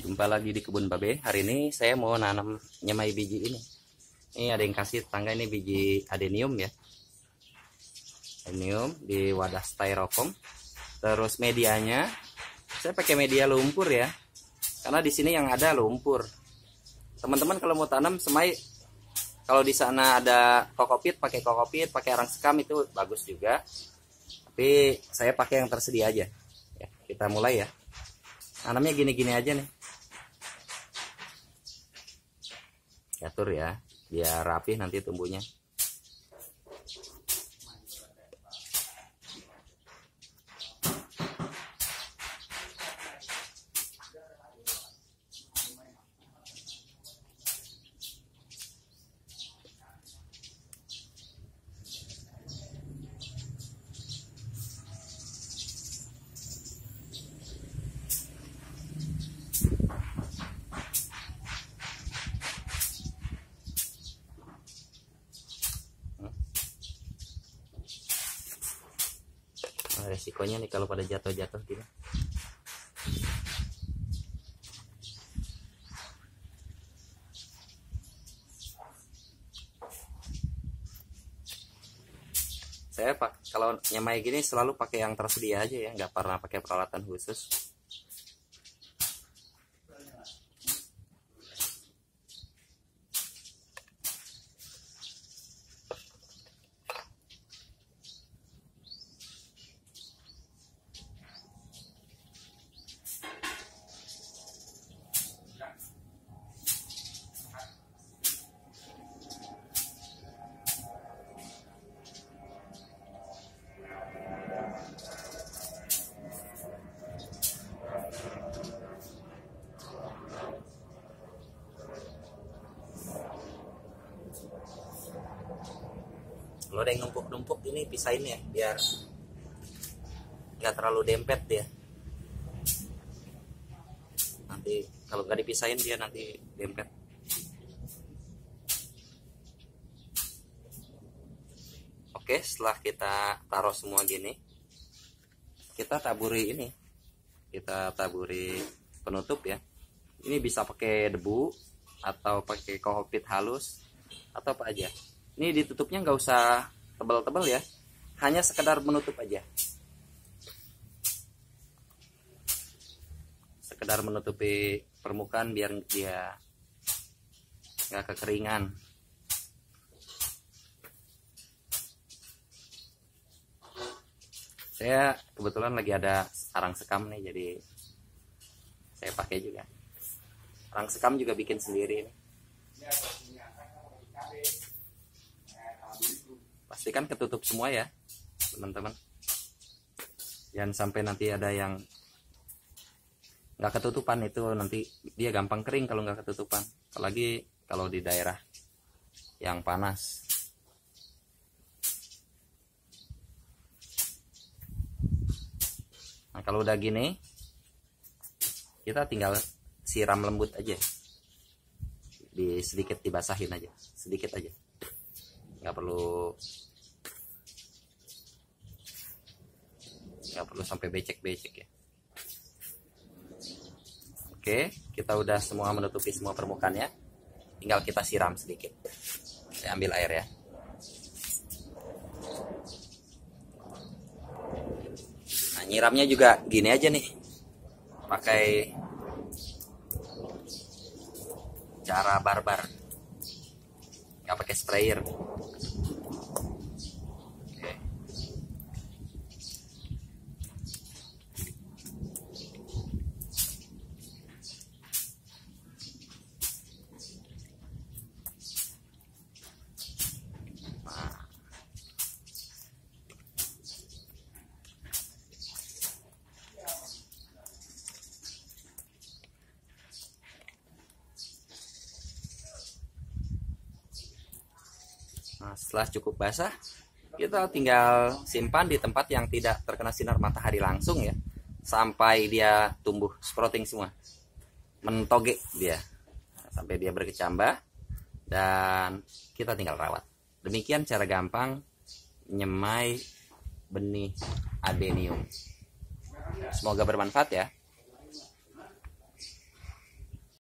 Jumpa lagi di kebun Babe. Hari ini saya mau nanam nyemai biji ini. Ini ada yang kasih tetangga, ini biji adenium ya. Adenium di wadah styrofoam. Terus medianya saya pakai media lumpur ya. Karena di sini yang ada lumpur. Teman-teman kalau mau tanam semai, kalau di sana ada kokopit, pakai kokopit, pakai arang sekam itu bagus juga. Tapi saya pakai yang tersedia aja. Ya, kita mulai ya. Tanamnya gini-gini aja nih. Atur ya, biar rapih nanti tumbuhnya. Resikonya nih kalau pada jatuh-jatuh gitu. Saya kalau nyamai gini selalu pakai yang tersedia aja ya, nggak pernah pakai peralatan khusus. Kalau ada yang numpuk-numpuk ini pisahin ya, biar nggak terlalu dempet dia. Nanti kalau nggak dipisahin dia nanti dempet. Oke, setelah kita taruh semua gini, kita taburi ini. Kita taburi penutup ya. Ini bisa pakai debu atau pakai kokopit halus atau apa aja. Ini ditutupnya nggak usah tebal-tebal ya, hanya sekedar menutup aja. Sekedar menutupi permukaan biar dia nggak kekeringan. Saya kebetulan lagi ada arang sekam nih, jadi saya pakai juga. Arang sekam juga bikin sendiri nih. Pastikan ketutup semua ya teman-teman, jangan sampai nanti ada yang nggak ketutupan, itu nanti dia gampang kering kalau nggak ketutupan, apalagi kalau di daerah yang panas. Nah kalau udah gini kita tinggal siram lembut aja, sedikit dibasahin aja, sedikit aja, nggak perlu sampai becek-becek ya. Oke, kita udah semua menutupi semua permukaannya, tinggal kita siram sedikit. Saya ambil air ya. Nah nyiramnya juga gini aja nih, pakai cara barbar, nggak pakai sprayer. Nah, setelah cukup basah, kita tinggal simpan di tempat yang tidak terkena sinar matahari langsung ya, sampai dia tumbuh sprouting semua, mentoge dia, sampai dia berkecambah, dan kita tinggal rawat. Demikian cara gampang nyemai benih adenium. Semoga bermanfaat ya.